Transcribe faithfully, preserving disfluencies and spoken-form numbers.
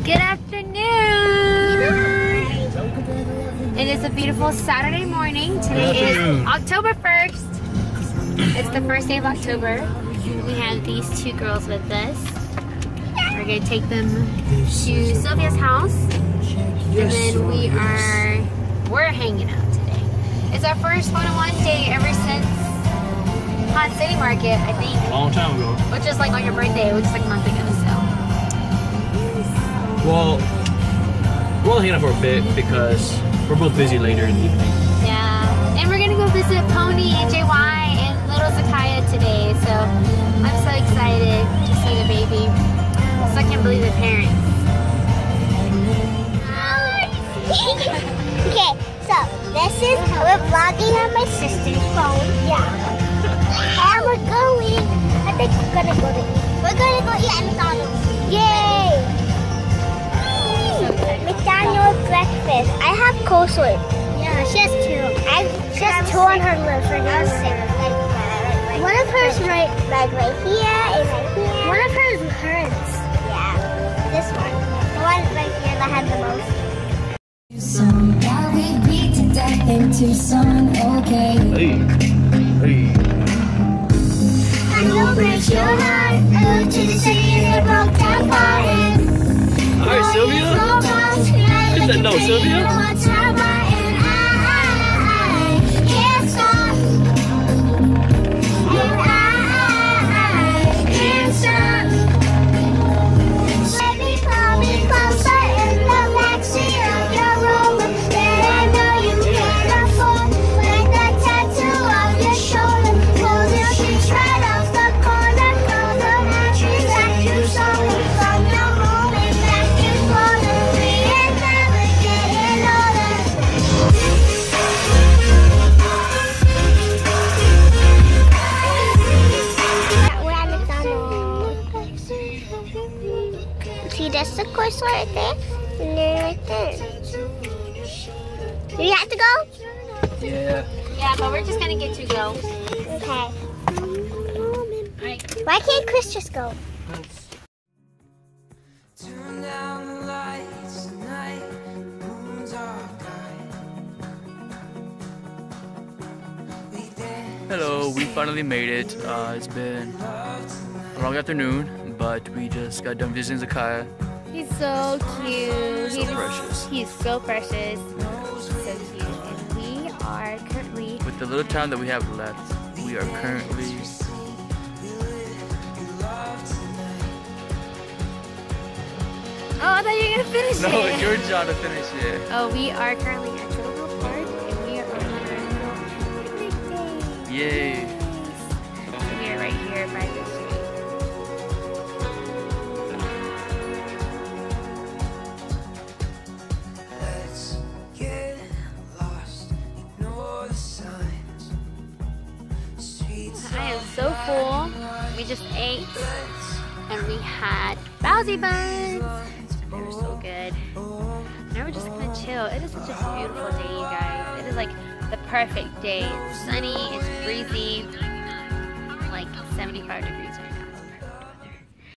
Good afternoon! It is a beautiful Saturday morning. Today is October first. It's the first day of October. We have these two girls with us. We're going to take them to Sylvia's house. And then we are, we're hanging out today. It's our first one-on-one day ever since Hot City Market, I think. A long time ago. Which is like on your birthday, which is like a month ago, so. Well, we're only hanging out for a bit because we're both busy later in the evening. Yeah, and we're gonna go visit Pony and J Y and little Zakaya today, so I'm so excited to see the baby. So I can't believe the parents. Okay, so this is, we're vlogging on my sister's phone. Yeah. And we're going, I think we're gonna go to eat. We're gonna go eat at McDonald's. Yay! McDonald's breakfast. I have coleslaw. Yeah, she has two. I, she has two on her list right now. One of hers right, like right here and right here. One of hers hurts. Yeah, this one. The one right here that had the most. Now we beat to death in Tucson, okay. Hey, hey. I will break your heart. Go to the city and the broke down part. Alright, Sylvia. Hit that note, Sylvia. See, that's the course right there, and then right there. Do you have to go? Yeah. Yeah, but we're just gonna get to go. Okay. Alright. Why can't Chris just go? Turn down the lights tonight, moon's Hello, we finally made it. Uh, it's been a long afternoon, but we just got done visiting Zakaya. He's so cute. So he's, precious. He's so precious. So cute. And we are currently... With the little time that we have left, we are currently... Oh, I thought you were going to finish No, it. your job to finish it. Oh, we are currently at Turtle Park, and we are on our little picnic day. Yay. And we are right here by the street. Let's get lost, ignore the signs. Streets I am so full. We just ate, and we had Bowsy buns. They were so good. Now we're just gonna chill. It is such a beautiful day, you guys. It is like the perfect day. It's sunny, it's breezy, like seventy-five degrees.